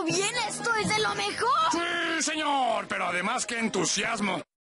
bien! ¡Esto es de lo mejor! Sí, señor, pero además qué entusiasmo.